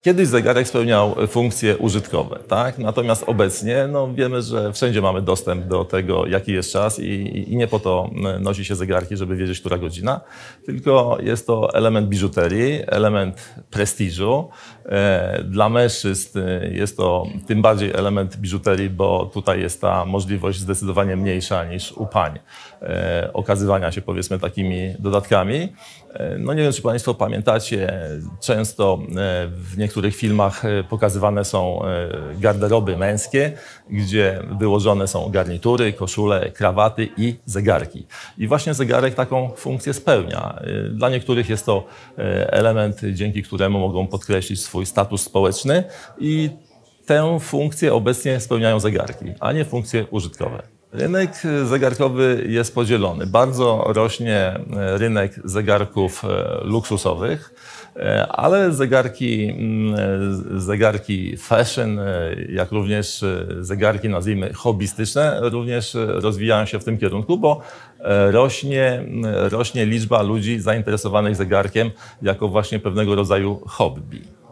Kiedyś zegarek spełniał funkcje użytkowe, tak? Natomiast obecnie wiemy, że wszędzie mamy dostęp do tego, jaki jest czas i nie po to nosi się zegarki, żeby wiedzieć, która godzina, tylko jest to element biżuterii, element prestiżu. Dla mężczyzn jest to tym bardziej element biżuterii, bo tutaj jest ta możliwość zdecydowanie mniejsza niż u pań okazywania się, powiedzmy, takimi dodatkami. Nie wiem, czy Państwo pamiętacie, często w niektórych filmach pokazywane są garderoby męskie, gdzie wyłożone są garnitury, koszule, krawaty i zegarki. I właśnie zegarek taką funkcję spełnia. Dla niektórych jest to element, dzięki któremu mogą podkreślić swój status społeczny i tę funkcję obecnie spełniają zegarki, a nie funkcje użytkowe. Rynek zegarkowy jest podzielony. Bardzo rośnie rynek zegarków luksusowych, ale zegarki fashion, jak również zegarki, nazwijmy, hobbystyczne, również rozwijają się w tym kierunku, bo rośnie liczba ludzi zainteresowanych zegarkiem jako właśnie pewnego rodzaju hobby.